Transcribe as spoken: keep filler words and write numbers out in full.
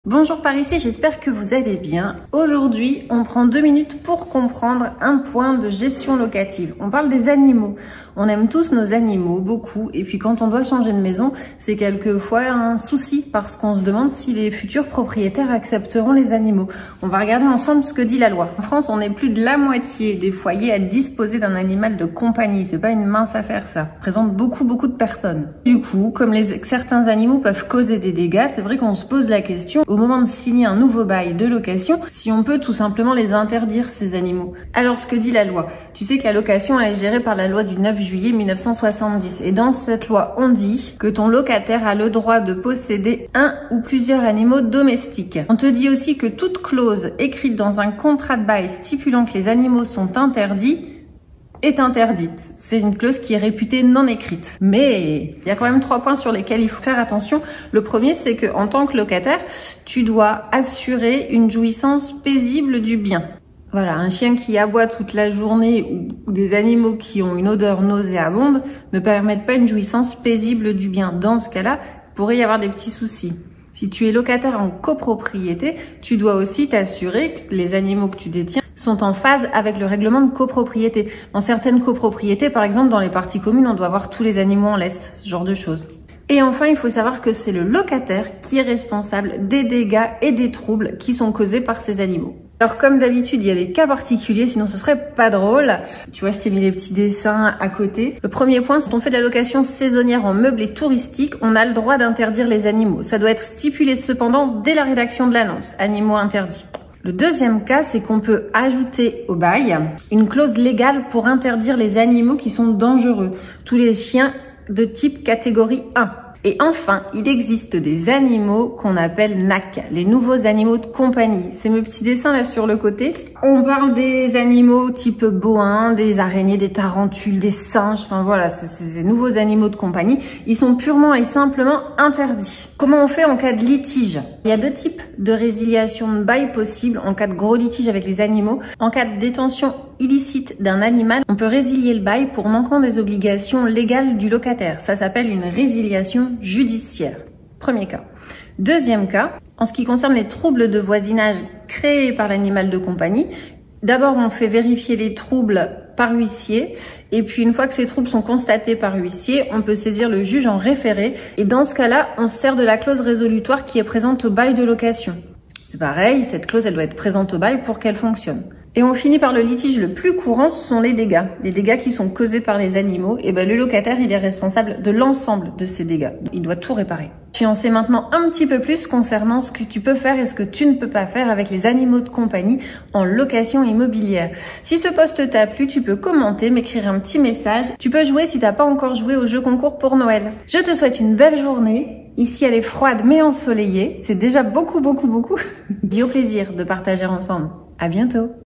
Bonjour par ici, j'espère que vous allez bien. Aujourd'hui, on prend deux minutes pour comprendre un point de gestion locative. On parle des animaux. On aime tous nos animaux, beaucoup, et puis quand on doit changer de maison, c'est quelquefois un souci parce qu'on se demande si les futurs propriétaires accepteront les animaux. On va regarder ensemble ce que dit la loi. En France, on est plus de la moitié des foyers à disposer d'un animal de compagnie. C'est pas une mince affaire, ça. Ça représente beaucoup, beaucoup de personnes. Du coup, comme les, certains animaux peuvent causer des dégâts, c'est vrai qu'on se pose la question au moment de signer un nouveau bail de location, si on peut tout simplement les interdire, ces animaux. Alors, ce que dit la loi, tu sais que la location, elle est gérée par la loi du neuf juillet mille neuf cent soixante-dix. Et dans cette loi, on dit que ton locataire a le droit de posséder un ou plusieurs animaux domestiques. On te dit aussi que toute clause écrite dans un contrat de bail stipulant que les animaux sont interdits est interdite. C'est une clause qui est réputée non écrite. Mais il y a quand même trois points sur lesquels il faut faire attention. Le premier, c'est que en tant que locataire, tu dois assurer une jouissance paisible du bien. Voilà, un chien qui aboie toute la journée ou des animaux qui ont une odeur nauséabonde ne permettent pas une jouissance paisible du bien. Dans ce cas-là, il pourrait y avoir des petits soucis. Si tu es locataire en copropriété, tu dois aussi t'assurer que les animaux que tu détiens sont en phase avec le règlement de copropriété. Dans certaines copropriétés, par exemple, dans les parties communes, on doit avoir tous les animaux en laisse, ce genre de choses. Et enfin, il faut savoir que c'est le locataire qui est responsable des dégâts et des troubles qui sont causés par ces animaux. Alors comme d'habitude, il y a des cas particuliers, sinon ce serait pas drôle. Tu vois, je t'ai mis les petits dessins à côté. Le premier point, c'est qu'on fait de la location saisonnière en meublé touristique, on a le droit d'interdire les animaux. Ça doit être stipulé cependant dès la rédaction de l'annonce. Animaux interdits. Le deuxième cas, c'est qu'on peut ajouter au bail une clause légale pour interdire les animaux qui sont dangereux. Tous les chiens de type catégorie un. Et enfin, il existe des animaux qu'on appelle N A C, les nouveaux animaux de compagnie. C'est mes petits dessins là sur le côté. On parle des animaux type boin, des araignées, des tarentules, des singes, enfin voilà, c'est ces nouveaux animaux de compagnie. Ils sont purement et simplement interdits. Comment on fait en cas de litige? Il y a deux types de résiliation de bail possibles en cas de gros litige avec les animaux. En cas de détention illicite d'un animal, on peut résilier le bail pour manquement des obligations légales du locataire. Ça s'appelle une résiliation judiciaire. Premier cas. Deuxième cas, en ce qui concerne les troubles de voisinage créés par l'animal de compagnie, d'abord on fait vérifier les troubles par huissier et puis une fois que ces troubles sont constatés par huissier, on peut saisir le juge en référé et dans ce cas-là, on se sert de la clause résolutoire qui est présente au bail de location. C'est pareil, cette clause elle doit être présente au bail pour qu'elle fonctionne. Et on finit par le litige le plus courant, ce sont les dégâts. Les dégâts qui sont causés par les animaux. Et ben le locataire, il est responsable de l'ensemble de ces dégâts. Il doit tout réparer. Tu en sais maintenant un petit peu plus concernant ce que tu peux faire et ce que tu ne peux pas faire avec les animaux de compagnie en location immobilière. Si ce post t'a plu, tu peux commenter, m'écrire un petit message. Tu peux jouer si t'as pas encore joué au jeu concours pour Noël. Je te souhaite une belle journée. Ici, elle est froide mais ensoleillée. C'est déjà beaucoup, beaucoup, beaucoup. Dis au plaisir de partager ensemble. À bientôt.